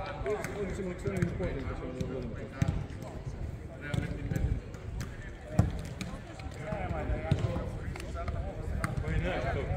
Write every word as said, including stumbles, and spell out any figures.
Oni ćemo nek sve onim sportom da ćemo da odgledamo to. Koji ne, to.